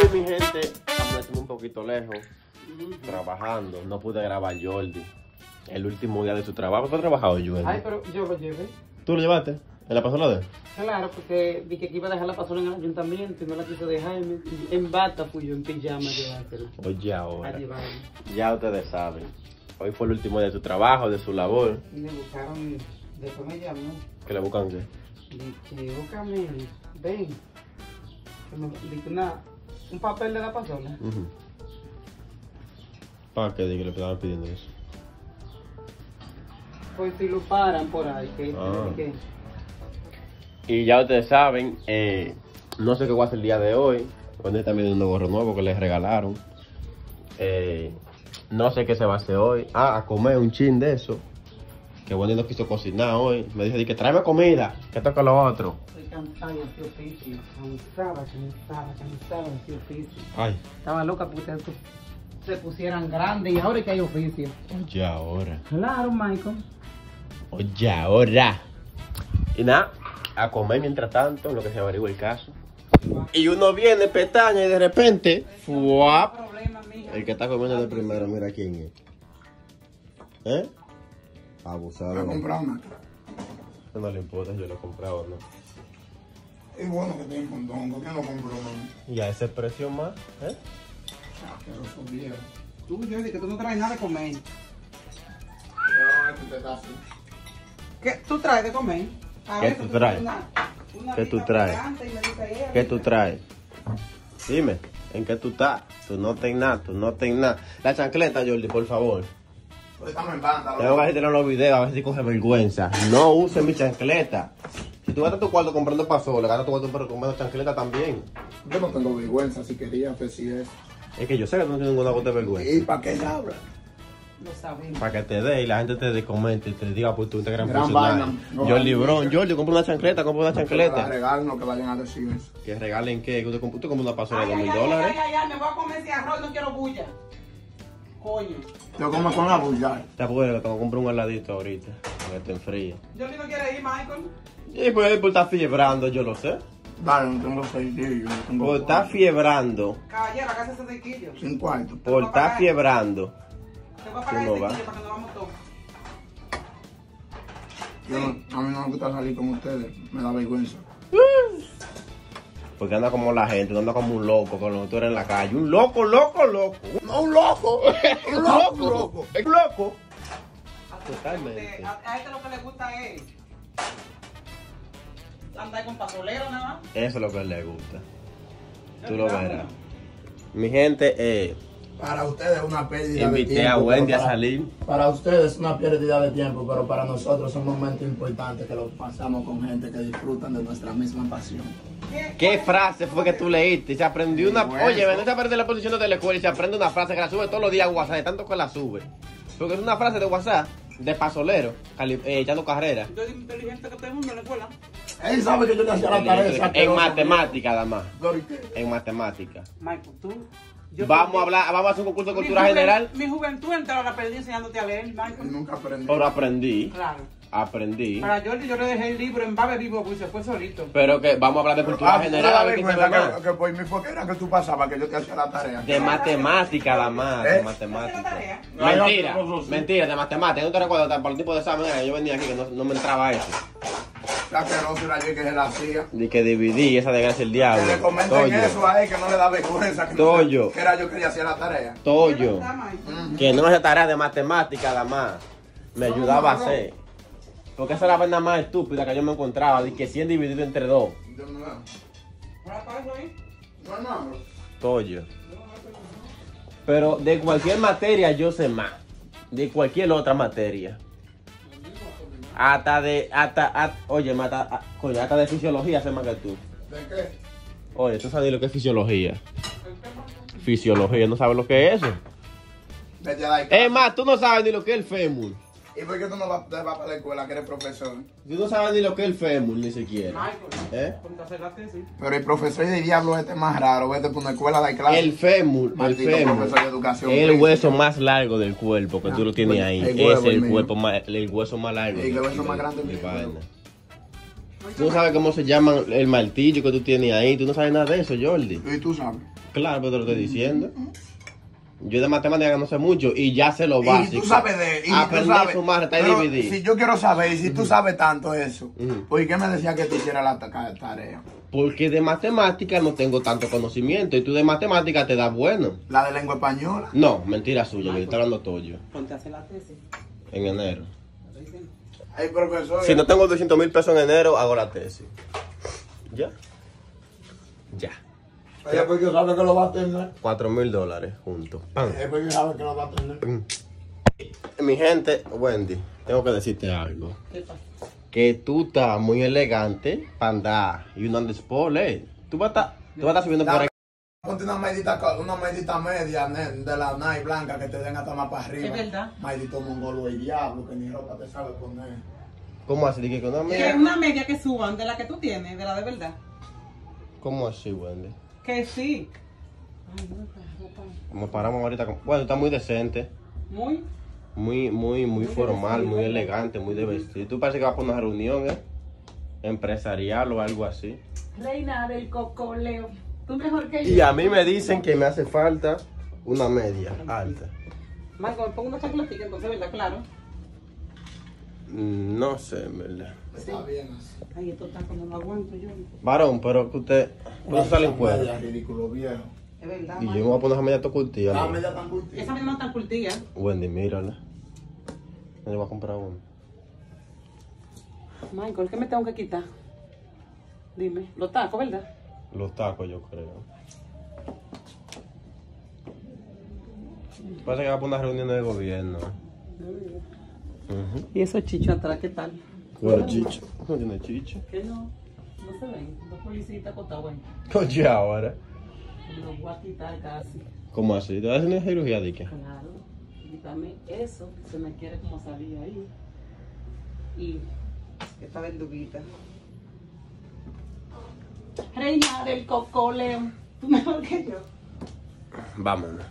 mi gente, estamos un poquito lejos, trabajando. No pude grabar Jordi. El último día de su trabajo. ¿Tú has trabajado, Jordi? Ay, pero yo lo llevé. ¿Tú lo llevaste? ¿En la pasola de? Claro, porque vi que iba a dejar la pasola en el ayuntamiento y no la quise dejar. En bata fui yo en pijama a llevársela. Oye, A ahora. llevarla. Ya ustedes saben. Hoy fue el último día de su trabajo, de su labor. Y me buscaron, después me llamó. ¿Que le buscan qué? Dije, búscame, ven. Dije, un papel de la pasola. ¿Para qué? Que le estaban pidiendo eso. Pues si lo paran por ahí, que Y ya ustedes saben, no sé qué voy a hacer el día de hoy. Wendy está viendo un gorro nuevo que les regalaron. No sé qué se va a hacer hoy. A comer un chin de eso. Que Wendy no quiso cocinar hoy. Me dice que tráeme comida, que toca lo otro. estoy cansada de este oficio. Cansada de este oficio. Ay, Estaba loca porque ustedes se pusieran grandes y ahora es que hay oficio. oye ahora. Claro, Michael. Oye ahora. Y nada, a comer mientras tanto, en lo que se averigua el caso. Y uno viene, pestaña, y de repente, ¡fuap! Problema, mija. El que está comiendo de primero, mira quién es. ¿Eh? Abusado. Me compré una. No le importa, yo lo he comprado, ¿no? Es bueno que tenga un mondongo. ¿Quién lo compró, man? Y a ese precio más, ¿eh? Asqueroso viejo. Tú, Jordi, que tú no traes nada de comer. Pero este pedazo. ¿Qué tú traes de comer? A ¿Qué ver, tú que traes? una ¿Qué tú lista traes? picante y me dice ella, ¿Qué tú traes? Dime, ¿en qué tú estás? Tú no ten nada, tú no ten nada. La chancleta, Jordi, por favor. Pues estamos en banda. Tengo que tener los videos, a ver si coge vergüenza. No uses mi chancleta. Si tú gastas tu cuarto comprando pasola, gastas tu cuarto comprando chancleta también. Yo no tengo vergüenza, si quería, pues si es. Es que yo sé que tú no tienes ninguna gota de vergüenza. ¿Y para qué se habla? Lo sabemos. Para que te dé y la gente te comente y te diga por tu Instagram Gran personal. vaina. No, Jordi no, Bron, Jordi, compra una chancleta, compra una Que chancleta. regalen, no que vayan a decir eso. Que regalen qué, que usted compra una pasola de Ay, $2,000. me voy a comer ese arroz, no quiero bulla. Coño. Yo como con la bulla. Te apures que tengo que comprar un heladito ahorita, para que te enfríe. Jordi no quiere ir, Michael. Y pues por estar fiebrando, yo lo sé. Dale, no tengo 6 días. No tengo Por estar fiebrando, Caballero, acá se hace quillos. 5 cuartos. por estar fiebrando. Te voy a pagar ¿Cómo ese va? quillo para que nos vamos todos. A mí no me gusta salir con ustedes. Me da vergüenza. Porque anda como la gente, no anda como un loco, cuando tú eres en la calle. Un loco, loco, loco. No, un loco. Un loco, un loco. Es loco. A ti Totalmente. A este lo que le gusta es andar con pasolero nada más. Eso es lo que a él le gusta. Tú lo verás. Mi gente, Para ustedes es una pérdida de tiempo. invité a Wendy a pero salir. Para ustedes es una pérdida de tiempo, pero para nosotros es un momento importante que lo pasamos con gente que disfrutan de nuestra misma pasión. ¿Qué frase fue que tú leíste? Se aprendió una... Bueno. Oye, no se aprende la posición de la escuela y se aprende una frase que la sube todos los días a WhatsApp, de tanto que la sube. Porque es una frase de WhatsApp, de pasolero, echando carrera. Yo soy inteligente que todo el mundo en la escuela. Él sabe que yo le hacía la tarea. esa En asquerosa. matemática, además. Pero, ¿y qué? En matemática. Michael, tú. Vamos a hablar, vamos a hacer un concurso de cultura general. Mi juventud entera la perdí enseñándote a leer, Él Michael. nunca aprendió. Pero aprendí, Claro. aprendí. Para Jordi yo le dejé el libro en Babe Vivo porque se fue solito. Pero que vamos a hablar de cultura general, a ver qué te va más. que por mí fue que era que tú pasabas, que yo te hacía la tarea. De matemática, nada más, de ¿Eh? ¿Hacer la matemática. tarea? Mentira, Ay, no, mentira, de matemática. No te recuerdo por el tipo de examen que yo venía aquí que no me entraba eso. La que no era yo que se la hacía. De que dividí esa desgracia el diablo. Que le comenten Toyo, eso a él, que no le da vergüenza. Que, Toyo. no, que era yo que le hacía la tarea. Toyo. ¿Verdad, Michael? Que no se tarea de matemática, nada más. Me ayudaba a hacer. Porque esa era la vaina más estúpida que yo me encontraba. De que 100 dividido entre 2. Yo no. ¿Para eso ahí? No. Toyo. Pero de cualquier materia yo sé más. De cualquier otra materia. Hasta de fisiología sé más que tú. ¿De qué? Oye, ¿tú sabes lo que es fisiología? Fisiología, ¿no sabes lo que es eso? Vete a dar Es más, tú no sabes ni lo que es el fémur. ¿Y por qué tú no vas para la escuela, que eres profesor? Tú no sabes ni lo que es el fémur, ni siquiera. Michael. ¿Eh? Ponte a hacer la tesis. Pero el profesor de diablo este es más raro. Vete por una escuela a dar clases. El fémur, Maldito profesor de educación es el física. hueso más largo del cuerpo que tú lo tienes ahí. el huevo, Es el mío. hueso más largo. El hueso más grande de mío. vaina. Tú no sabes cómo se llama el martillo que tú tienes ahí. Tú no sabes nada de eso, Jordi. Y tú sabes. Claro, pero te lo estoy diciendo. Yo de matemáticas no sé mucho y ya sé lo básico. Y tú sabes de... Y aprender a sumar, restar y pero dividir. si yo quiero saber, y si tú sabes tanto eso, Ujú. ¿por qué me decías que te hiciera la tarea? Porque de matemáticas no tengo tanto conocimiento y tú de matemáticas te das bueno. La de lengua española. No, mentira suya, que yo estoy hablando tuyo. Ponte a hacer la tesis. En enero. Ay, profesor. Si no tengo 200,000 pesos en enero, hago la tesis. ¿Ya? Ya. Es porque sabe que lo va a tener. $4,000 juntos. ¡Pam! Es porque sabe que lo va a tener. Mi gente, Wendy, tengo que decirte algo. ¿Qué pasa? Que tú estás muy elegante para andar y uno anda spoiler. Tú vas a estar subiendo por ahí. Ponte una medita media de la Nike blanca que te den hasta más para arriba. Es verdad. Maldito mongolo y diablo que ni ropa te sabe poner. ¿Cómo así? Dije que una Que es media. una media que suban de la que tú tienes, de la de verdad. ¿Cómo así, Wendy? Que sí. Ay, no, Nos paramos ahorita con... Bueno, está muy decente. muy. Muy formal, muy elegante, muy de vestir. Tú parece que vas por una reunión, empresarial o algo así. Reina del cocoleo. Tú mejor que yo. Y a mí me dicen que me hace falta una media alta. Marco, me pongo una chancletica, entonces, ¿verdad? Claro. No sé, en verdad. Está bien así. Ay, esto está como no aguanto yo. Varón, pero que usted no sale en cuero. Media ridículo viejo. Es verdad, Y yo me Marco. voy a poner esa media tocultilla. La ¿no? media tan curtida. Esa misma está curtida. Wendy, mírala. Yo le voy a comprar uno. Michael, ¿qué me tengo que quitar? Dime. Los tacos, ¿verdad? Los tacos, yo creo. Parece que va por una reunión de gobierno. Y esos chichos atrás, ¿qué tal? Bueno, chicho. No tiene chicho. Que no se ven. Dos policías acotados ahí. Oye, ahora. Los voy a quitar casi. ¿Cómo así? ¿Te vas a hacer una cirugía de qué? Claro. Quítame eso, que se me quiere como salir ahí. Y esta verduguita. Reina del cocoleo. Tú mejor que yo. Vámonos.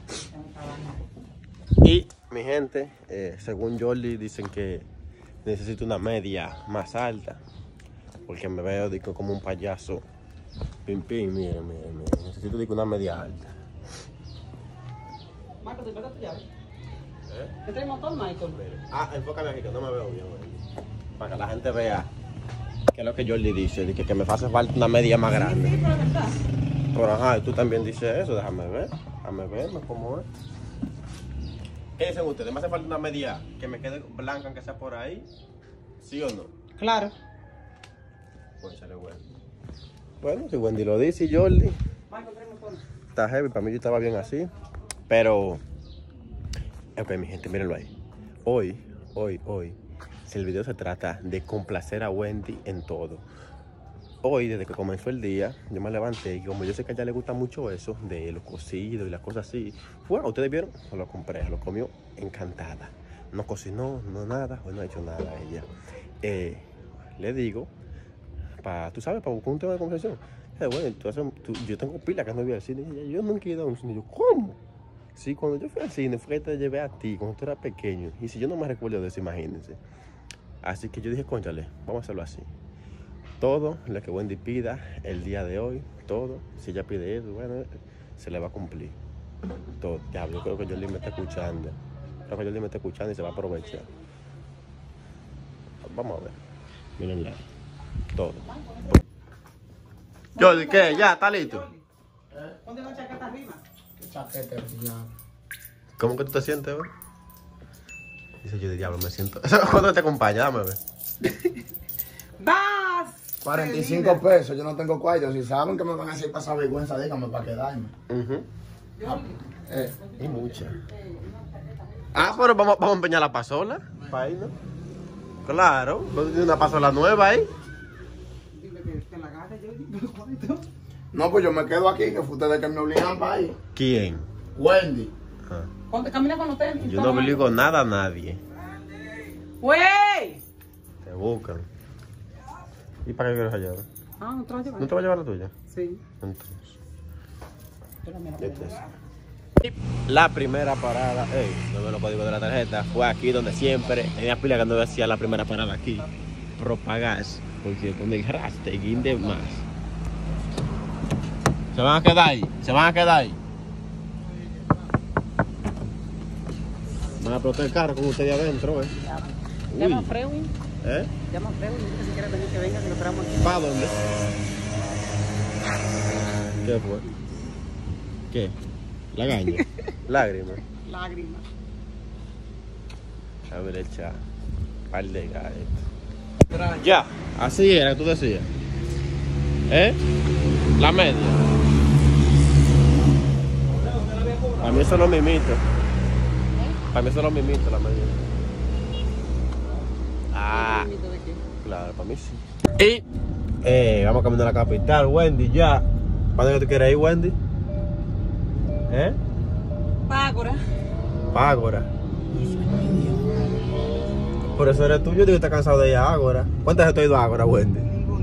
Y mi gente, según Jordi, dicen que necesito una media más alta. Porque me veo digo, como un payaso. Pim, pim, miren. Necesito digo, una media alta. Marco, ¿te pega tu llave? ¿Qué trae motor, Michael? Ah, enfócame aquí que no me veo bien. Para que la gente vea qué es lo que Jordi dice. De que me hace falta una media más grande. Sí, pero es verdad. Pero ajá, tú también dices eso. Déjame ver cómo es. ¿Qué dicen ustedes? ¿Me hace falta una media que me quede blanca aunque sea por ahí? ¿Sí o no? Claro. Pónchale, Wendy. Bueno, si Wendy lo dice y Jordi, Michael, trae motor. está heavy. Para mí yo estaba bien así. Pero, ok, mi gente, mírenlo ahí. Hoy, si el video se trata de complacer a Wendy en todo. Hoy, desde que comenzó el día, yo me levanté y como yo sé que a ella le gusta mucho eso, de los cocidos y las cosas así. Bueno, ustedes vieron, lo compré, lo comió encantada. No cocinó, no nada, hoy no ha hecho nada a ella. Le digo, tú sabes, para buscar un tema de conversación. Bueno, yo tengo pila que no voy al cine. Y ella, yo nunca he ido a un cine. Yo, ¿cómo? Sí, cuando yo fui al cine fue que te llevé a ti, cuando tú eras pequeño. Y si yo no me recuerdo de eso, imagínense. Así que yo dije, cónchale, vamos a hacerlo así. Todo lo que Wendy pida el día de hoy, todo, si ella pide eso, bueno, se le va a cumplir. Todo. Ya, yo creo que Jordi me está escuchando. Creo que Jordi me está escuchando y se va a aprovechar. Vamos a ver. Mírenla. Todo. Jordi, ¿qué? ¿Ya? ¿Está listo? Ponte una chaqueta arriba. Chaqueta, diablo. ¿Cómo que tú te sientes, güey? Dice yo de diablo, me siento. ¿Cuándo te acompaña? Dame, ver. ¡Vas! 45 pesos, yo no tengo cuarto. Si saben que me van a hacer pasar vergüenza, díganme para quedarme. Y mucha. Ah, pero vamos a empeñar la pasola. Para irnos. Claro, una pasola nueva ahí. Dile que te la agarre yo. No, pues yo me quedo aquí, que fue ustedes que me obligan para ir. ¿Quién? Wendy. Ah. Ponte, camina con los tenis. Yo no obligo nada a nadie. ¡Wey! Te buscan. ¿Y para qué quieres allá? Ah, ¿no te vas a llevar? ¿No te va a llevar la tuya? Sí. Entonces. Pero mira, Este es. La primera parada, no veo los códigos de la tarjeta, fue aquí donde siempre tenía pila que no hacía la primera parada aquí. Propagas, porque con el hashtag de más. Se van a quedar ahí. Se van a quedar ahí. Van a explotar el carro con ustedes adentro, Llama a Freud. ¿Eh? Llama a Freud. Que si quiere venir, que venga, que lo traemos aquí. ¿Para dónde? ¿Qué fue? ¿Qué? Lagaña. Lágrima. Lágrimas. A ver, echa. Par de galletas. Ya, así era, tú decías. ¿Eh? La media. Para mí eso no mimito. Para mí eso no mimito, la media. Ah, claro, para mí sí. Y vamos camino a la capital, Wendy, ya. ¿Para dónde tú quieres ir, Wendy? ¿Eh? Págora. Ágora. Por eso eres tú, yo digo que estás cansado de ir a Ágora. ¿Cuántas veces tú has ido a Ágora, Wendy?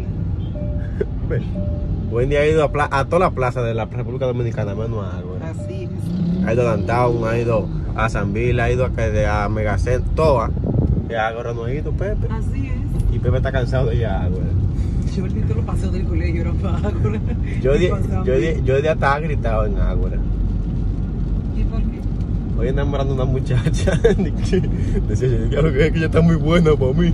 Wendy ha ido a todas las plazas de la República Dominicana, menos a Ágora. Así es. Ha ido a Downtown, ha ido a San Bill, ha ido a Megacentro, todas. Y a Ágora no ha ido, Pepe. Así es. Y Pepe está cansado de ir a Ágora. Yo ahorita lo paseo del colegio, era para Ágora. Yo de hasta gritado en Ágora. ¿Y por qué? Hoy enamorando a una muchacha. Decía yo, claro que ella está muy buena para mí.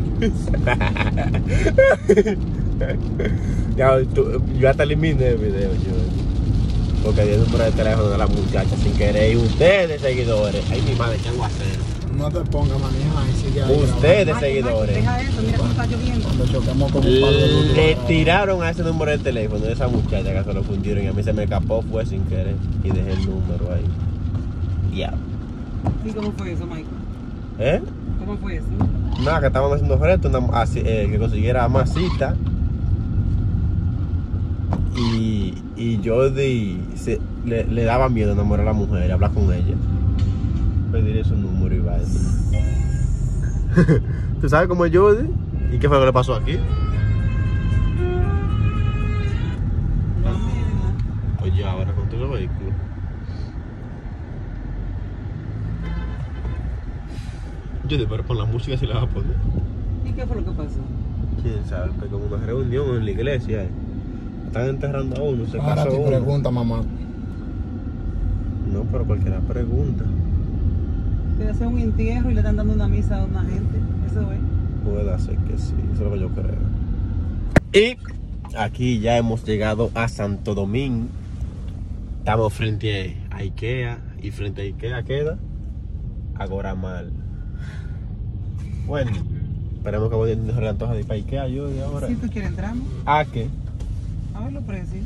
Yo hasta eliminé el video, porque di el número de teléfono de la muchacha sin querer. Y ustedes, seguidores, ay mi madre, qué aguacero. No te pongas a manejar y sigue ahí. Ustedes, seguidores, Deja eso, mira cómo está lloviendo. Cuando chocamos con un palo de luz. le tiraron a ese número de teléfono de esa muchacha que se lo fundieron y a mí se me escapó, fue sin querer y dejé el número ahí. Ya. ¿Y cómo fue eso, Michael? ¿Eh? ¿Cómo fue eso? Nada, que estaban haciendo reto, que consiguiera más citas. Y Jordi le daba miedo enamorar a la mujer, hablar con ella. Pedirle su número y vaina. ¿Tú sabes cómo es Jordi? ¿Y qué fue lo que le pasó aquí? Oye, ahora con todo el vehículo. Jordi, pero con la música sí la vas a poner. ¿Y qué fue lo que pasó? Quién sabe, pues como una reunión en la iglesia. Están enterrando a uno, se Ahora casó te uno. pregunta, mamá. No, pero cualquiera pregunta. Le hacen un entierro y le están dando una misa a una gente. Eso es. Puede ser que sí, eso es lo que yo creo. Y aquí ya hemos llegado a Santo Domingo. Estamos frente a Ikea. Y frente a Ikea queda Agoramal. Bueno, esperemos que voy a tener la antoja de ir para Ikea yo y ahora. Si tú quieres entramos, ¿A qué? a ver los precios.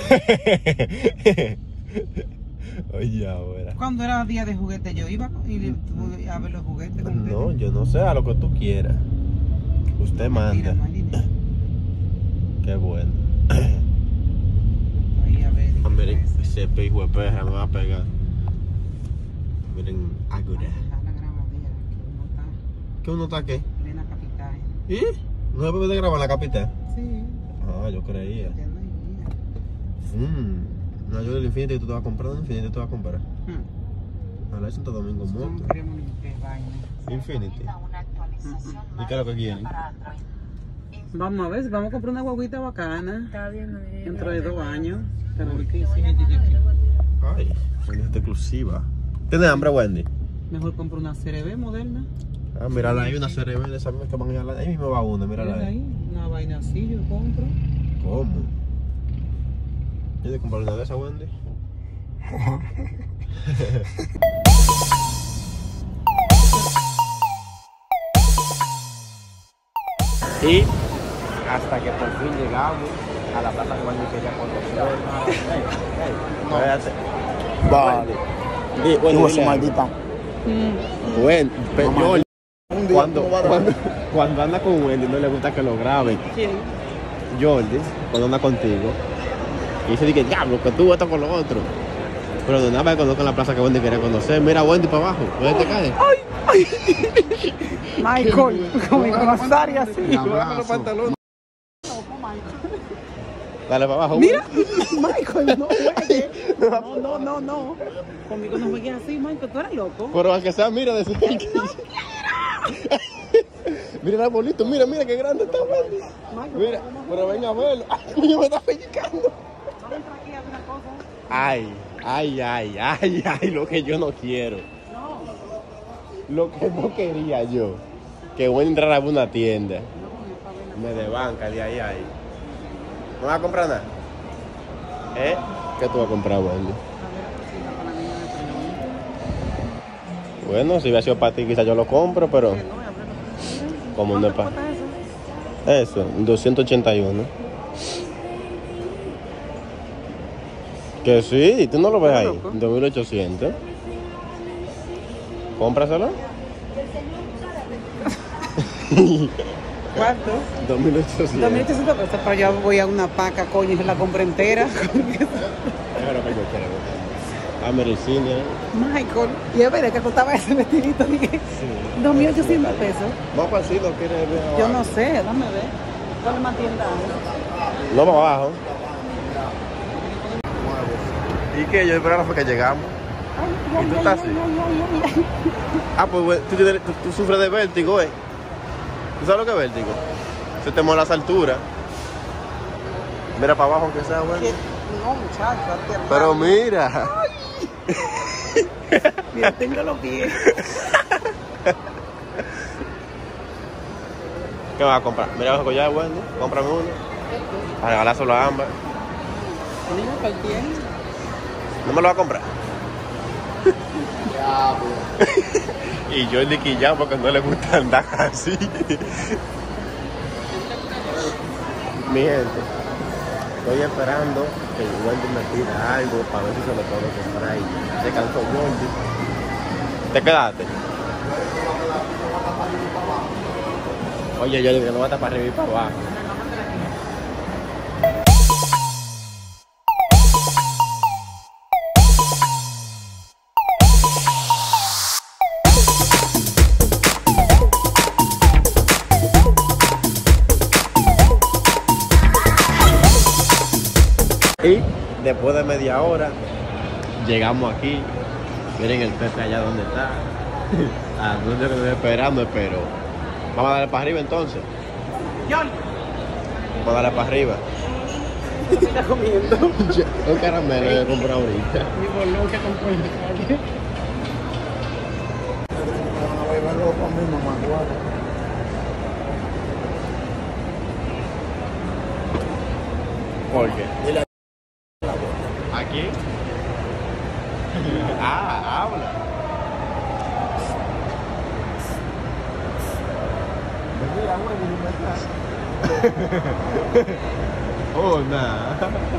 Oye, ahora. Cuando era día de juguete yo iba a ver los juguetes. con No, ustedes. yo no sé, a lo que tú quieras. Usted manda. Mentira, no hay dinero. Qué bueno. Ahí a ver. Miren, ese hijo de perra me va a pegar. Miren, Ágora. La gramadera, que uno está ¿Qué uno está aquí? en la capital. ¿Y? ¿No se puede grabar en la capital? Sí, Ah, yo creía. ya no hay guía. No, yo del Infinity tú te vas a comprar, del Infinity tú vas a comprar. Hmm. A la Santo Domingo No Moto. queremos ni qué vaina. Infinity. ¿Y qué es lo que quieren? Vamos a ver, si vamos a comprar una guaguita bacana. Está bien, Dentro de 2 años. Pero ¿qué Ay, Wendy es exclusiva. ¿Tienes hambre, Wendy? Mejor compro una CRB moderna. Ah, mírala ahí, una CRB de esas que van a ir a la... Ahí mismo va una, mírala Mira ahí. ahí, una vaina así yo compro. ¿Cómo? ¿Tienes que comprar una de esas, Wendy? Y hasta que por fin llegamos a la plaza que Wendy quería conocer. Espérate. Vale. Tuvo su maldita. Bueno, Mamá, cuando anda con Wendy no le gusta que lo graben. ¿Quién? Jordi, cuando anda contigo, y dice que diablo, que tú estás con lo otro. Pero de nada más conozco en la plaza que Wendy quería conocer. Mira Wendy para abajo, ¿dónde te caes? Michael, como Rosario así. Bájame los pantalones. Dale para abajo. Mira, Michael, no juegues. No. Conmigo no juegues así, Michael, tú eres loco. Pero aunque sea, mira de cerca. Mira el arbolito, mira qué grande está Wendy. Mira, pero venga a verlo. Ay, me está pellizcando. Vamos a entrar aquí a ver una cosa. Ay, lo que yo no quiero. Lo que no quería yo. Que voy a entrar a una tienda. Me desbanca de ahí. ¿No vas a comprar nada? ¿Eh? ¿Qué tú vas a comprar, Wendy? Bueno, si hubiera sido para ti, quizás yo lo compro, pero... Como no es para... Eso, 281. Que sí, tú no lo ves ahí. 2800. Cómpraselo. ¿Cuánto? 2800. 2.800 pesos, pero yo voy a una paca, coño, y se la compro entera. Es lo que yo quiero. Ah, mira el cine. Michael, y es verdad que costaba ese vestidito, dije, Sí. 2.800 pesos. Vamos para el cine, ¿no quieres ver abajo? Yo no sé, dame ver. ¿Cuál es más tienda hay? No, para abajo. ¿Y qué? Yo esperaba fue que llegamos. ¿Y tú estás así? Ah, pues güey, tú sufres de vértigo, ¿eh? ¿Tú sabes lo que es vértigo? Se te mola las alturas. Mira para abajo aunque sea, güey. No, muchacho, Pero mira. mira, tengo los pies. ¿Qué vas a comprar? Mira abajo ya, Wendy. Cómprame uno. A regalárselo a ambas. Mira, ¿cuál tiene? ¿No me lo vas a comprar? Y yo liquillado porque no le gusta andar así. Mi gente, estoy esperando que Wendy me pida algo para ver si se lo puedo comprar y se cansó Wendy. ¿Te quedaste? Oye, yo digo que no va a estar para arriba y para abajo. Y después de media hora llegamos aquí. Miren el Pepe allá donde está. No sé que estoy esperando, pero vamos a darle para arriba entonces. John, Vamos a darle para arriba. ¿qué estás comiendo? Un caramelo que compré ahorita. Mi bolón que compré en la calle. ¿Por qué? ¿Aquí? Habla. Oh, nada.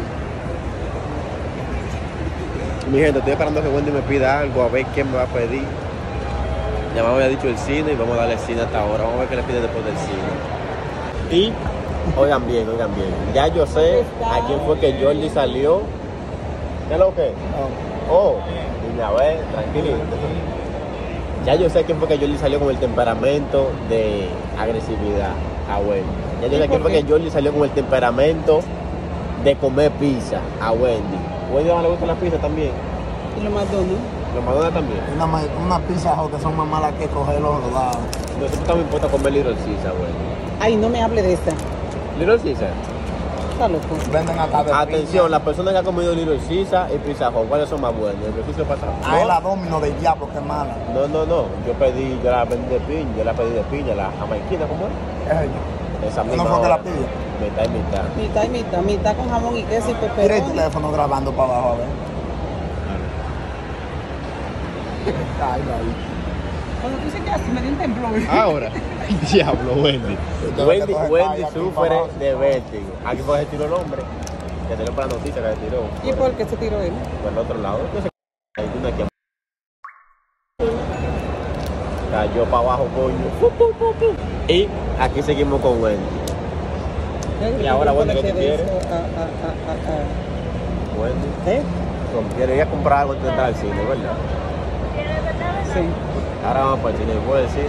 Mi gente, estoy esperando que Wendy me pida algo, a ver qué me va a pedir. Ya me había dicho el cine y vamos a darle cine hasta ahora. Vamos a ver qué le pide después del cine. Y, oigan bien. Ya yo sé a quién fue que Jordi salió. ¿Qué es lo que? Oh, niña, a ver, tranquilito. Ya yo sé a quién fue que Jordi salió con el temperamento de agresividad a Wendy. Ya yo sé a quién fue que Jordi salió con el temperamento de comer pizza a Wendy. Wendy no le gusta la pizza también. Y lo más dono. Los Madonna también. Una pizza que son más malas que cogerlo rodados. Nosotros estamos impuestos a comer Little Caesar, Wendy. Ay, no me hable de esta. Little Caesar. Está loco. Venden acá de Atención, las personas que han comido Little Caesar y Pizza Hut, ¿cuáles son más buenos? El Caesar pasa. Ah, es la Domino del diablo, que es mala. No. Yo la pedí de piña, la jamaiquina, ¿cómo es? Es ella. Esa ¿No misma fue que la hora. pilla? Mitad con jamón y queso y Tira el peperoni. teléfono grabando para abajo, a ver. Ay, Cuando tú dices que así me dio un temblor. Ahora, diablo, Wendy. Wendy Aquí sufre para abajo. de vértigo. Aquí fue que se tiró el hombre. Que tenemos la noticia que se tiró. ¿Y por qué se tiró él? Por el otro lado. No sé qué. Hay una que cayó para abajo, coño. Y aquí seguimos con Wendy. Y ahora, bueno, ¿qué tú quieres? Wendy, ¿Eh? quiere ir a comprar algo antes de entrar al cine, ¿verdad? Sí. Ahora vamos para el cine. ¿Puedo decir?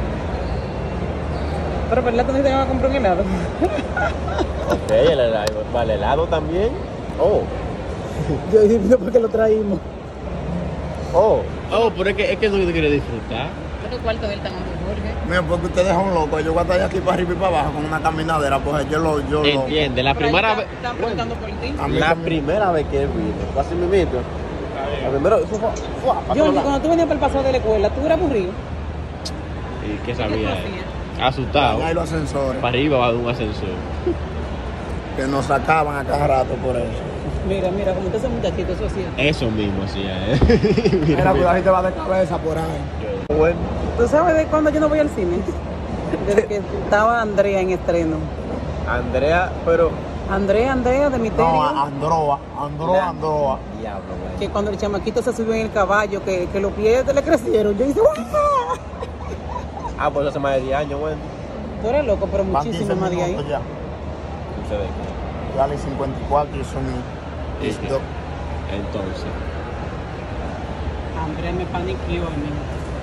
Pero ¿verdad que no te van a comprar un helado? Ok, el helado. ¿Vale helado también? Oh. Yo dije, ¿por qué lo traímos? Oh, pero es que no quiere disfrutar. Pero el cuarto de él está muy Mira, porque ustedes son locos. Yo voy a estar aquí para arriba y para abajo con una caminadera. Pues yo lo. Entiende, la primera vez. Están preguntando por ti. La primera vez que vino, fue así mismito. La primera, eso fue. Yo, cuando tú venías para el pasado de la escuela, ¿tú eras aburrido? ¿Y qué sabía? ¿Qué tú hacías? Asustado. Hay los ascensores. Para arriba va de un ascensor. Que nos sacaban a cada rato por eso. Mira, como usted es un muchachito, eso hacía. Eso mismo hacía, Mira, cuidado si te va de cabeza por ahí. Bueno. ¿Tú sabes de cuándo yo no voy al cine? Desde que estaba Andrea en estreno. Andrea, pero. Andrea de Misterio. No, Androa. Diablo, güey. Que cuando el chamaquito se subió en el caballo, que los pies le crecieron, yo hice ¡guau! Ah, pues hace más de 10 años, güey. Tú eres loco, pero Van muchísimo 15 más de ahí. minutos ya. Ustedes. Dale 54 y son listo. Entonces. Andrea me paniqueó a mí.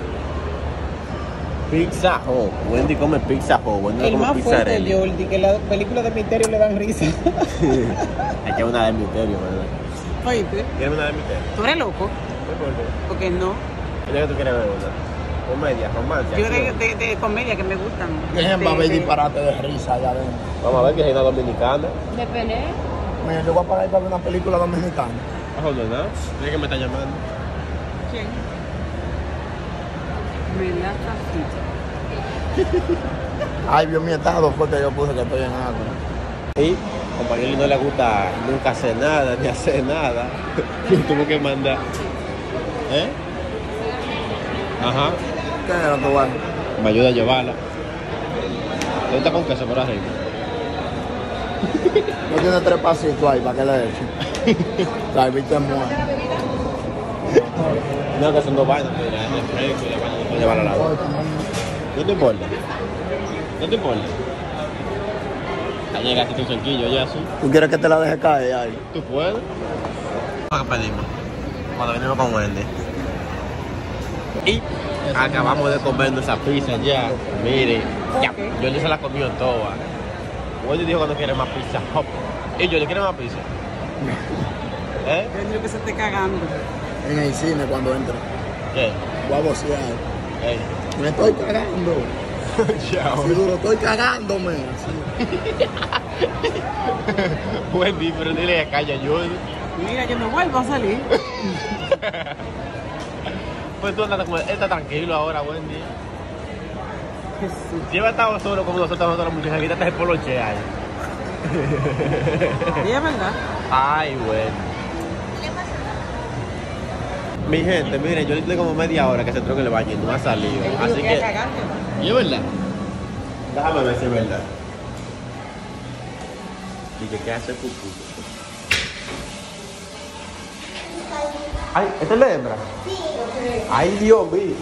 Pizza Hut. Wendy come Pizza Hut. Wendy El come más pizza fuerte Arelli. es Jordi, que las películas de Misterio le dan risa. Es que es una de misterio, ¿verdad? Oíste, ¿Quieres una de misterio? tú eres loco, porque no. ¿Qué es que tú quieres ver, verdad? Comedia, romance. Yo acción. de comedia que me gustan. Dejen va a ver disparate de risa allá adentro. Vamos a ver que es una dominicana. ¿De pelea? Mira, yo voy a pagar para ver una película dominicana. Bajo de nada. Mira que me está llamando. ¿Quién? Me la Ay, Dios mío, estas dos fotos yo puse que estoy en algo. Y a compañero no le gusta nunca hacer nada, ni hacer nada. Yo tuve que mandar. ¿Eh? Ajá. ¿Qué es lo que voy a hacer? Me ayuda a llevarla. ¿Dónde está con queso por arriba? No tiene 3 pasitos ahí para que le echen. La viste muerta. No, que son 2 vainas. Mira, el refresco y la vaina para llevarla a la boca. ¿No te importa? ¿No te importa? Llega aquí un cerquillo ya, sí. ¿Tú quieres que te la deje caer ahí? ¿Tú puedes? ¿Qué pedimos? Cuando vinimos con Wendy. Y acabamos de comernos esa pizza ya. Mire, ya. Yo se la comió toda. Wendy dijo que no quiere más pizza. Hop. Y yo le quiero más pizza. ¿Eh? Yo creo que se esté cagando. En el cine cuando entre. ¿Qué? Voy a vocear. Ey. Me estoy cagando. Chao. Así duro, estoy cagándome. Así. Wendy, pero dile a calla yo. Mira, yo no vuelvo a salir. Pues tú estás tranquilo ahora, Wendy. Jesús. Si hubiera estado solo como nosotros las mujeres, aquí te el poloche ahí. ¿Y es verdad? Ay, bueno. Mi gente, miren, yo le estoy como media hora que se entró en el baño y no ha salido. Él dijo Así que que. a cagarte. ¿Y es verdad? Déjame ver si es verdad. Dije que hace pupú. Ay, ¿esta es la hembra? Sí. Ay, Dios mío.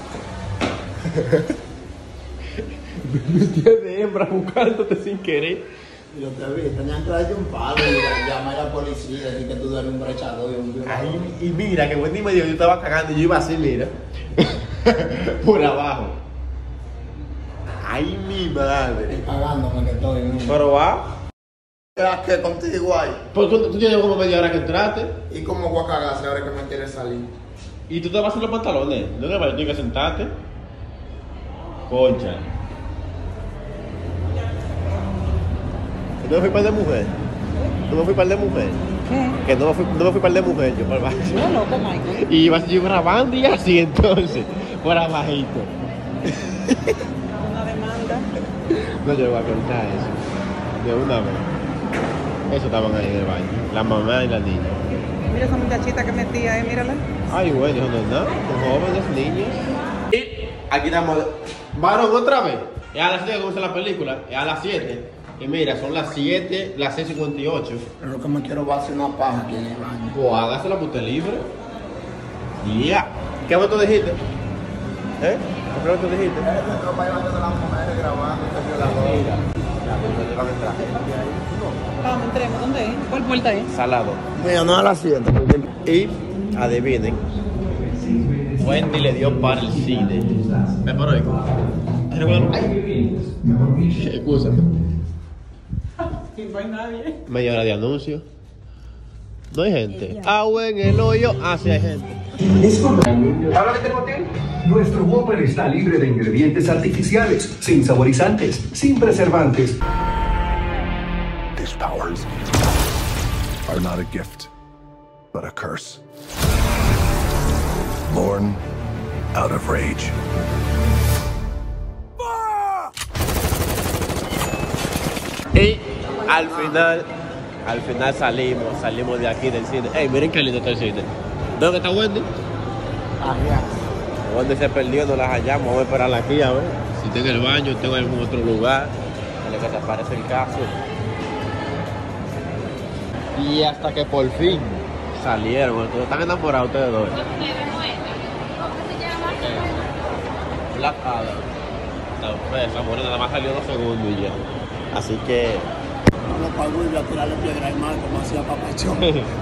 Me metí de hembra buscándote sin querer. Yo te vi, tenían que darte un palo y llamar a la policía y decir que tú eres un brechador y un violador. Ay, y mira, que Wendy me dijo, yo estaba cagando y yo iba así, mira. Por abajo. Ay, mi madre. Estoy cagándome que estoy. Mira. Pero va. Que contigo hay. Pues tú tienes como media hora que entraste. ¿Y cómo voy a cagarse ahora que me quieres salir? Y tú te vas a hacer los pantalones. No te vayas, tienes que sentarte. Concha. No me fui par de mujer. No me fui par de mujer. ¿Qué? Que no me fui par de mujer, yo por abajo. No, loco, Michael. Y ibas yo grabando y así entonces. Por abajito. Una demanda. No, yo voy a contar eso. De una vez. Eso estaban ahí en el baño. La mamá y la niña. Mira esa muchachita que metía, mírala. Ay, bueno, eso no es nada. Son jóvenes, niños. Y aquí estamos. Varón, otra vez. Es a las 7 que comienza la película. Es a las 7. Y mira, son las 7, las 6:58. Pero lo que me quiero va a hacer una paja aquí en el baño. Pues hágasela para usted libre. Ya. ¿Qué vos tú dijiste? ¿Eh? ¿Qué vos tú dijiste? Nuestro país va a tener las mujeres grabando este violador. Mira. Ya, pues yo van a entrar. Vamos, entremos. ¿Dónde es? ¿Cuál puerta es? Salado. Mira, no a las 7. Y adivinen, Wendy le dio para el cine. ¿Me paró ahí? Escúchame. No hay nadie. Media hora de anuncio. No hay gente. Agua en el hoyo. Ah, sí hay gente. Nuestro Whopper está libre de ingredientes artificiales, sin saborizantes, sin preservantes. These powers are not a gift, but a curse. Born out of rage. Y al final salimos de aquí del cine. Ey, miren qué lindo está el cine. ¿Dónde está Wendy? Allá. Wendy se perdió, no las hallamos. Vamos a esperarla aquí a ver. Si está en el baño, está en algún otro lugar en el que se aparece el caso. Y hasta que por fin salieron. ¿Están enamorados ustedes dos? Black Adam. Esa morena nada más salió 2 segundos y ya. Así que... Vamos para el Willy a tirarle piedra al mar como hacía Papachón.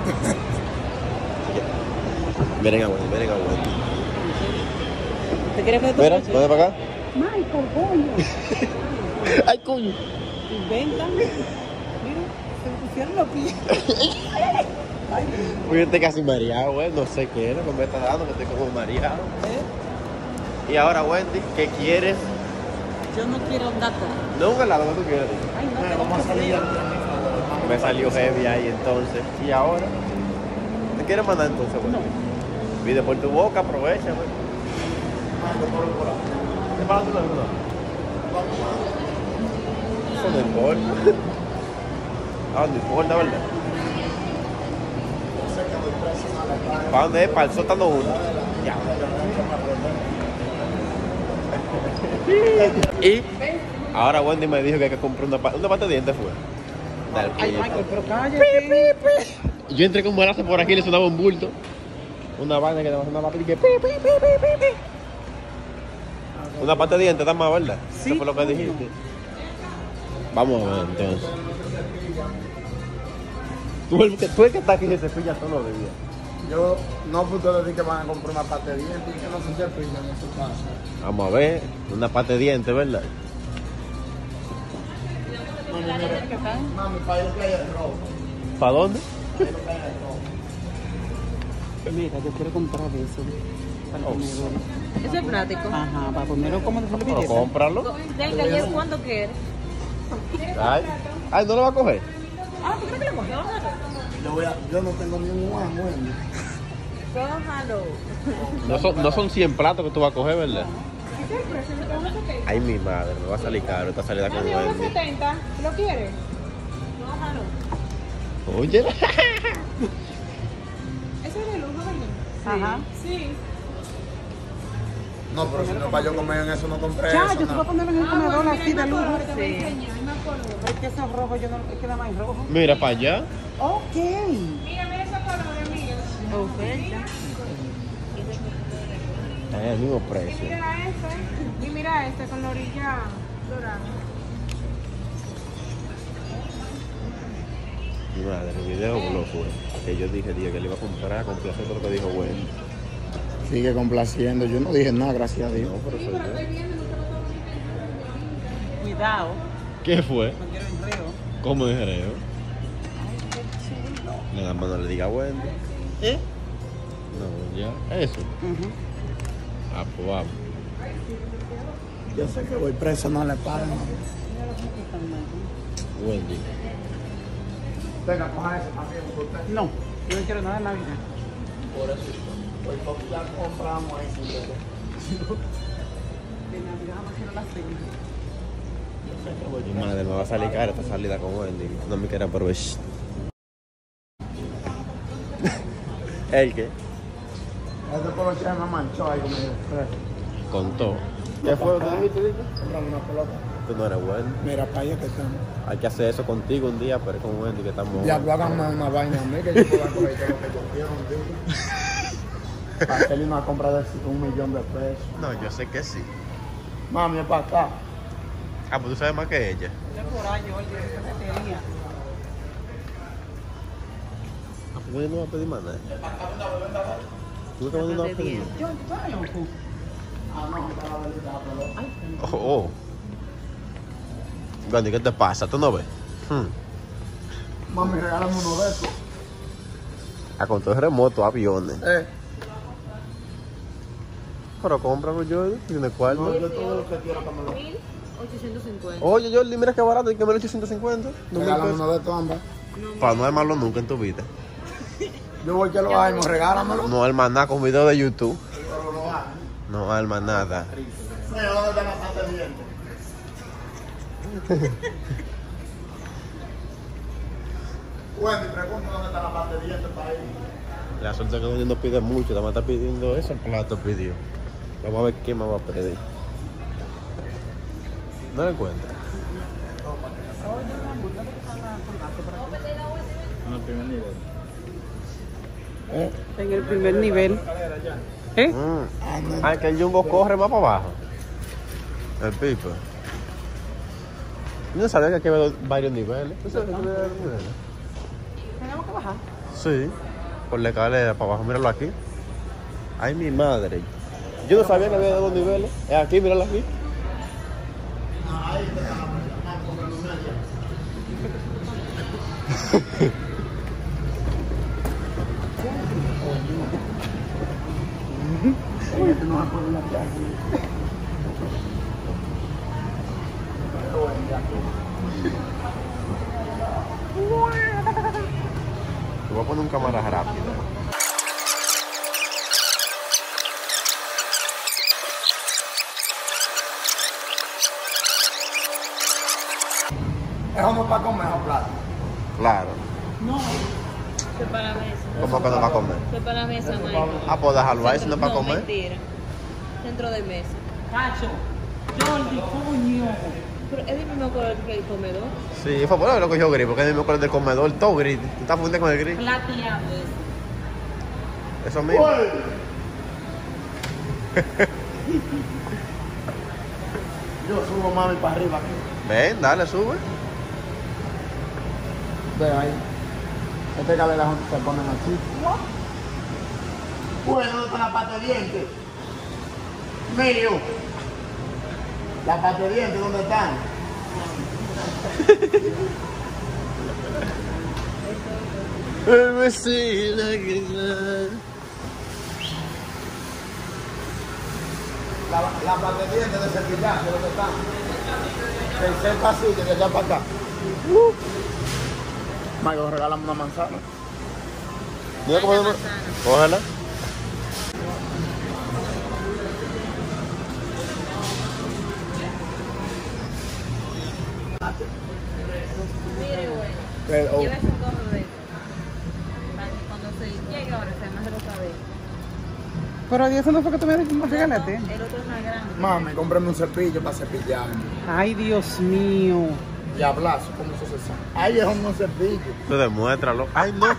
Miren a Wendy, miren a Wendy. ¿Te quieres ver tu Mira, coche? ¿dónde para acá? Michael, coño. ¡Ay, coño! Inventa. Mira, se me pusieron los pies. Uy, yo estoy casi mareado, güey. No sé qué es lo que me está dando, que estoy como mareado. Y ahora, Wendy, ¿qué quieres? Yo no quiero nada. No, un helado, ¿qué tú quieres? Ay, no, Vamos a salir ya. Me salió heavy ahí entonces. ¿Y ahora? ¿Te quieres mandar entonces, güey? No. Pide por tu boca, aprovecha, güey. ¿Te pagas una verdad? Eso no importa. Ah, no importa, ¿verdad? ¿Para dónde es? Para el sótano 1. Ya. Y ahora Wendy me dijo que hay que comprar una pasta de dientes fue. Dale, Ay, Michael, pero cállate. yo entré con Moraza por aquí y le sonaba un bulto. Una vaina que te va a sonar la que una pasta de dientes, está más, ¿verdad? Sí. Eso fue lo que dijiste. Vamos a ver entonces. Tú el que está aquí se cepilla todos los días. Yo no puedo decir que van a comprar una pata de dientes y que no se cepillan en su casa. Vamos a ver, una pasta de dientes, ¿verdad? Mami, para ir a Playa del Rojo. ¿Para dónde? Mira, yo quiero comprar eso. Para ponerlo. Eso es práctico. Ajá, para ponerlo como de Pero billete. cómpralo. Venga, ¿y cuándo quieres? Ay, ¿no lo va a coger? Ah, ¿tú crees que lo coges? Yo no tengo ni un Juan, Wendy. Cójalo. No son 100 platos que tú vas a coger, ¿verdad? Ay, mi madre, me va a salir caro esta salida con Wendy. 70, ¿lo quieres? Cójalo. Oye. Eso es de lujo, ¿verdad? Ajá. Sí. No, pero si no para yo comer en eso, no compré Ya, eso. yo te voy a poner en el comedor así de lujo. Sí. Es que esos rojos, yo no, es que nada más rojo. Mira para allá. Ok. Mira esos colores míos. Oferta. Es el mismo precio. Y mira este con la orilla dorada. Mi madre, el video lo fue. Que yo dije, que le iba a comprar a complacer todo lo que dijo Wendy. Sigue complaciendo. Yo no dije nada, gracias a Dios. No, pero soy yo. Cuidado. ¿Qué fue? No quiero enredo. ¿Cómo es reo? Nada más no le diga a Wendy. ¿Eh? No, ya. Eso. Ah, pues vamos. Yo sé que voy preso, no le pagan. Wendy. Venga, coja ese también, usted. No, yo no quiero nada en la vida. Por eso. Pues ya compramos ahí. De Navidad no quiero la cena. Mi madre, me va a salir cara esta salida con Wendy. No me quiere aprovechar. ¿El qué? Este poloche me manchó ahí como yo. Contó. ¿Qué fue lo que dijiste? Comprame una pelota. Tú no eres Wendy. Mira, para allá que estamos. Hay que hacer eso contigo un día, pero es con Wendy que estamos. Ya, háganme una vaina a mí que yo pueda coger todo lo que yo quiero un día. Para hacerle una compra de $1 millón de pesos. No, yo sé que sí. Mami, es para acá. Ah, pues tú sabes más que ella. Yo por año, oye, cafetería. Ah, pues Wendy no va a pedir más nada. ¿Tú no te vas a pedir más? Yo, ¿tú eres loco? Ah, no, para la pelota. Oh. Wendy, ¿qué te pasa? ¿Tú no ves? Mami, regálame uno de esos. A control remoto, aviones. Pero cómpralo, Jordi. Tiene cuarto. No, yo todo lo que quiero que me lo... 1850. Oye, Jordi, mira qué barato. Hay que ver 850. Regálame uno de estos, ambas. Para no armarlo nunca en tu vida. Yo voy que lo armo, regálamelo. No armas nada con video de YouTube. Pero lo armo. No armas nada. Mira, ¿dónde está la pasta de dientes? Wendy, pregunta dónde está la pasta de dientes para ir. La suerte que Wendy no pide mucho. Nada más está pidiendo eso. Plato pidió. Vamos a ver qué más va a pedir. No lo encuentra. En el primer nivel. ¿Eh? Ah, que el Jumbo corre más para abajo. El pipo. Yo no sabía que aquí había varios niveles. ¿Tú sabes que aquí había varios niveles? Tenemos que bajar. Sí. Por la escalera para abajo. Míralo aquí. Ay, mi madre. Yo no sabía que había dos niveles. Es aquí, míralo aquí. Te voy a poner un cámara rápido. Eso no es para comer, o plata. Claro. Fue para la mesa. ¿Cómo que no va a comer? Fue para la mesa, Michael. Ah, pues déjalo ahí si no es para comer. Mentira. Dentro de mesa. Cacho. Jordi, coño. Pero es el mismo color que el comedor. Sí, fue por eso que lo cogió gris, porque es el mismo color del comedor, todo gris. ¿Tú estás fundiendo con el gris? Plateado. Eso mismo. Yo subo mami para arriba aquí. Ven, dale, sube. Ve ahí. Este cabello se ponen así. Bueno, ¿dónde está la pata de dientes? Mío. La pata de dientes, ¿dónde están? El vecino que... La pata de dientes de cepillarse, ¿dónde están? El pasillo de allá para acá. Mayo, regálame una manzana. Mira cómo... Cógela. Mire, güey. Pero, Llévese un gorro de eso. Para que cuando se llegue ahora se más de los cabellos. Pero ¿y eso no fue que tú me regalaste? El otro es más grande. mami, cómprame un cepillo para cepillarme. Ay, Dios mío. Y hablazo, ¿cómo eso se sabe? Ay, es un cepillo. Tú demuéstralo. Ay, no.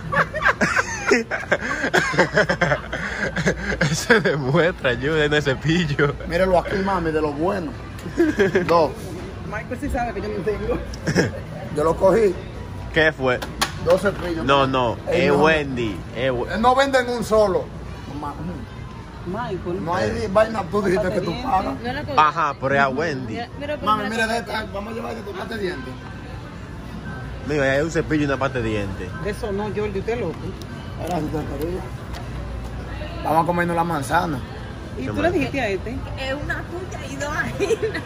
Se demuestra, ayuda en ese cepillo. Míralo aquí, mami, de lo bueno. Dos. Michael sí sabe que yo no tengo. Yo lo cogí. ¿Qué fue? Dos cepillos. No, no, es no. Wendy. No venden un solo. Michael. No hay vaina, tú dijiste que tú pagas. No la cogí. Ajá, pero es a Wendy. Mira, pero Mami, la mira cogí. de esta, vamos a llevar de tu parte de dientes. Mira, hay un cepillo y una parte de dientes. Eso no, Jordi, usted es loco. Gracias, querido. Vamos a comernos la manzana. ¿Y tú le dijiste a este? Es una tuya y dos ajenas.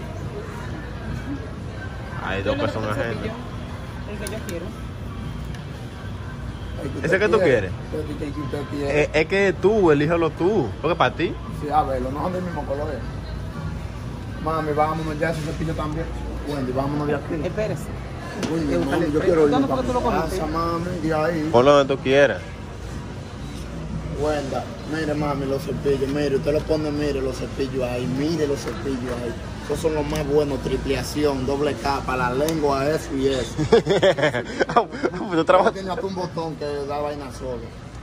Hay dos personas ajenas. El que yo quiero. ¿Ese que tú quieres? El que usted quiere. Es que tú, elíjalo tú. Porque para ti. Sí, a verlo, no son del mismo color. Mami, vámonos ya, ese cepillo también. Wendy, vámonos de aquí. Espérese. Uy, que buscar mami, el yo precio. quiero ir ¿Cuándo para fue que tú lo mi cogiste? casa, mami, de ahí. Ponlo donde tú quieras. Wenda, mire mami los cepillos, mire, usted lo pone, mire los cepillos ahí, mire los cepillos ahí. Esos son los más buenos, tripleación, doble capa, la lengua, eso y eso. Tú trabajas. Tiene hasta un botón que da vaina solo.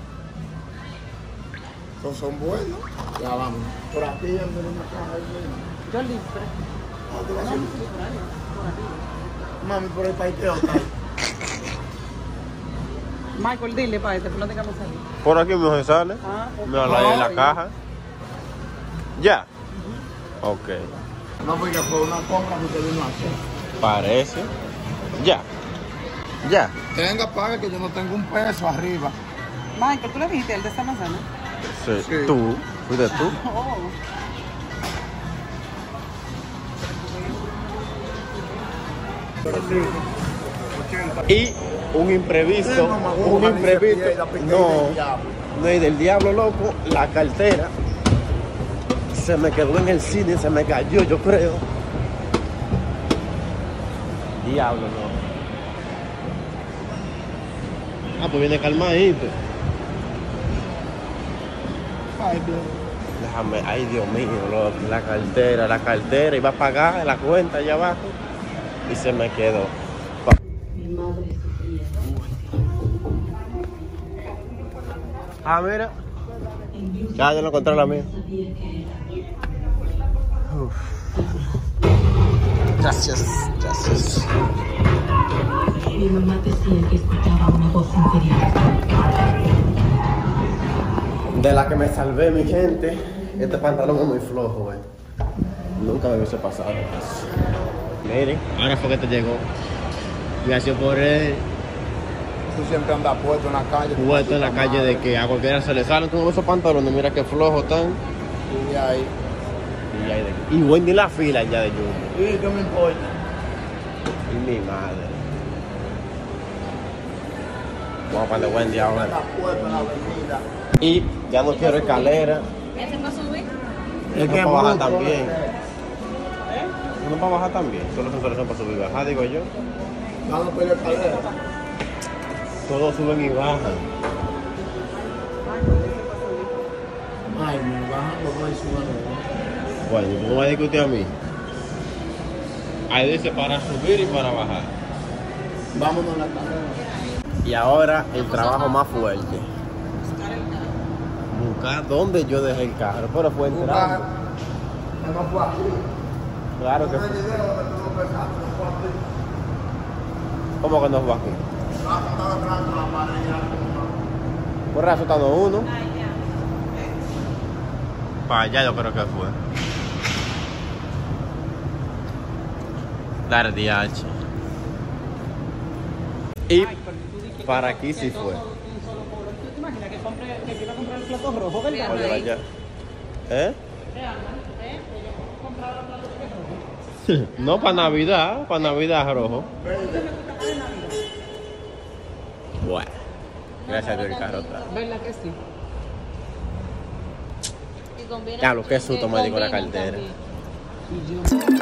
Esos son buenos. Ya vamos. Por aquí ando en una caja ahí mismo. Jordi, Ah, tú vas a hacer- por aquí. Mami, por el paiteo está ahí. Michael, dile para este, no tengamos salir. Por aquí mismo se sale. Ah, ok. Míralo ahí en la Ay. caja. Ya. Ok. No, porque fue una compra que usted vino a hacer. Parece. Ya. Ya. Tenga, paga que yo no tengo un peso arriba. Michael, ¿tú le dijiste el de esta manzana? Sí. Sí. Tú ¿Fuiste tú? Y un imprevisto, no es del diablo, loco, la cartera se me quedó en el cine, se me cayó, yo creo. Diablo, no. Ah, pues viene calmadito. Déjame, ay Dios mío, loco, la cartera, iba a pagar la cuenta allá abajo y se me quedó. Mi madre sufría. Ah, mira. Ya, yo no encontré la mía. Uf. Gracias. Mi mamá decía que escuchaba una voz interior. De la que me salvé, mi gente. Este pantalón es muy flojo, güey. Nunca me hubiese pasado eso. Miren, ahora fue que te llegó. Gracias por él. Tú siempre andas puesto en la calle. Puesto en la calle de que a cualquiera se le salen todos esos pantalones. Mira qué flojos están. Y ahí. Y Wendy la fila ya de Jumbo. ¿Y qué me importa? Y mi madre. Vamos para de Wendy ahora. Está puesto en la avenida. Y ya no quiero escalera. ¿Ese para subir? Es que para bajar también. No para bajar también. Solo son para subir y bajar, digo yo. Vamos por la escalera. Todos suben y bajan. Ay, me bajan los dos y suben. Bueno, ¿y cómo me discutió a mí? Ahí dice para subir y para bajar. Vámonos a la escalera. Y ahora el trabajo más fuerte. Buscar dónde yo dejé el carro. Pero fue entrando. No fue aquí. Claro que fue. ¿Cómo que no fue aquí? Por eso está uno. Para allá yo creo que fue. Dar DH. Y para aquí sí fue. ¿Tú te imaginas que iba a comprar el plato rojo, verdad? Por allá. ¿Eh? No, para Navidad rojo. Bueno, gracias a Dios el carro está. ¿Verdad que sí? Ya, lo que susto me digo la cartera. Y yo...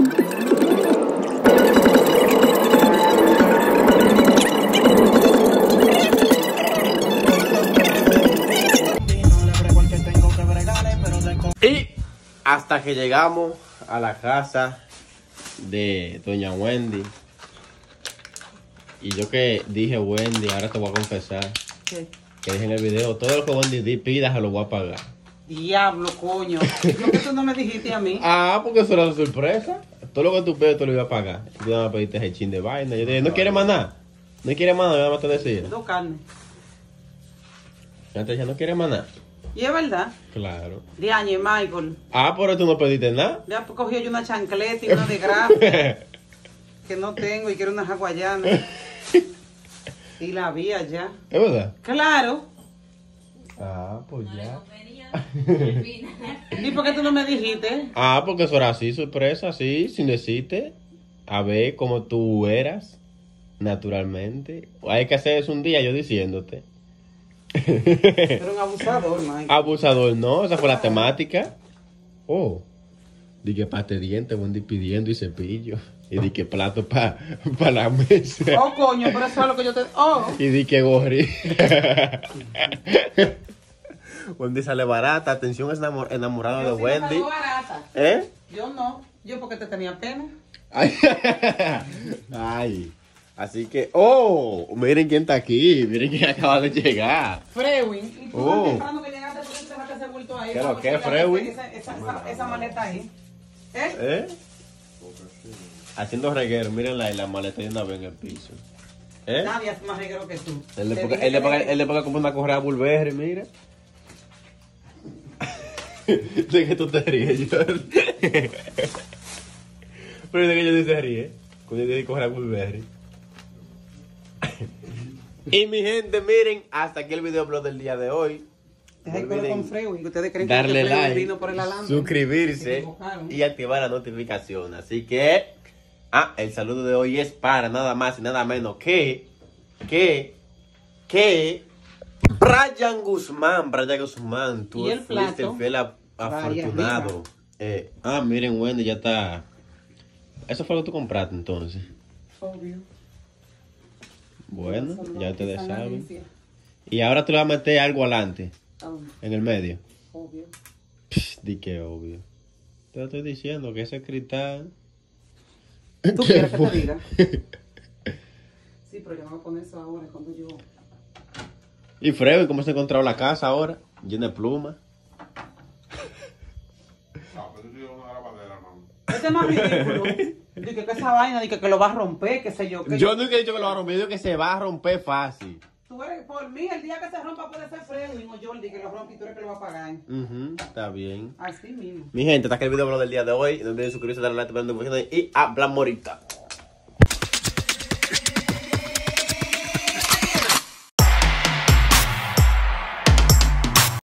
Y hasta que llegamos a la casa de doña Wendy. Y yo que dije Wendy, ahora te voy a confesar. ¿Qué? Que dije en el video, todo lo que Wendy pida se lo voy a pagar. Diablo, coño. ¿Por qué tú no me dijiste a mí? Ah, porque eso era una sorpresa. Todo lo que tú pides te lo iba a pagar. Y tú me pediste el chin de vaina. Yo dije, ¿no quieres más nada? ¿No quieres más nada? Yo nada más te decía. 2 carnes. Yo te decía, ¿no quieres más nada? Y es verdad. Claro. Diañe, Michael. Ah, pero tú no pediste nada. Ya cogió yo una chancleta y una de grafo que no tengo y quiero una hawaiana. Y la vi allá. ¿Es verdad? Claro. Ah, pues ya. ¿Y por qué tú no me dijiste? Ah, porque eso era así, sorpresa, así, sin decirte. A ver cómo tú eras, naturalmente. Hay que hacer eso un día, yo diciéndote. Pero un abusador, Michael. Abusador, no, esa fue la temática. Oh, dije pate de dientes, Wendy pidiendo y cepillo. Y dije plato para la mesa. Oh, coño, pero eso es lo que yo te... Oh. Y dije gorri. Wendy sale barata, atención, es enamorado de Wendy. Yo barata. ¿Eh? Yo no. Yo porque te tenía pena. Ay. Ay. Así que, oh, miren quién está aquí, miren quién acaba de llegar. Frewin. Y tú Oh. más temprano que llegaste, porque te dejaste ese bulto ahí. ¿Qué es lo Vamos, que es, esa- Frewin? Esa maleta ahí. ¿Eh? ¿Eh? Haciendo reguero, miren la maleta de una vez en el piso. ¿Eh? Nadie es más negro que tú. Él le Te ponga, dije él le que- ponga, él le ponga como una correa Burberry, mira. De que tú te ríes, Jordan. Pero de que yo se ríe. Cuando yo dije correa Burberry. Y mi gente, miren, hasta aquí el video blog del día de hoy. Deja el coro con freo y ustedes creen darle que el freo like, vino por el alambre. Se suscribirse equivocaron. y activar la notificación. Así que, el saludo de hoy es para nada más y nada menos que Brian Guzmán, tú ¿Y el fuiste plato? el fiel afortunado. Miren, Wendy, ya está. Eso fue lo que tú compraste entonces. Obvio. Bueno, Eso ya no, ustedes esa saben. malicia. Y ahora tú le vas a meter algo adelante, Oh, en el medio. obvio. Di que obvio. Te lo estoy diciendo que ese cristal. ¿Tú quieres que te diga? Sí, pero yo no voy a poner eso ahora cuando yo... Y Fred, ¿cómo se ha encontrado la casa ahora? Llena de plumas. Este es más ridículo. Dije que esa vaina, dije que lo va a romper, qué sé yo. Que Yo nunca he dicho que lo va a romper, yo digo que se va a romper fácil. Tú eres, por mí, el día que se rompa puede ser Freddy o Jordi que lo rompe y tú eres que lo va a pagar. Está bien. Así mismo. Mi gente, hasta aquí el video del día de hoy. No olviden suscribirse, darle like, y hablamos ahorita.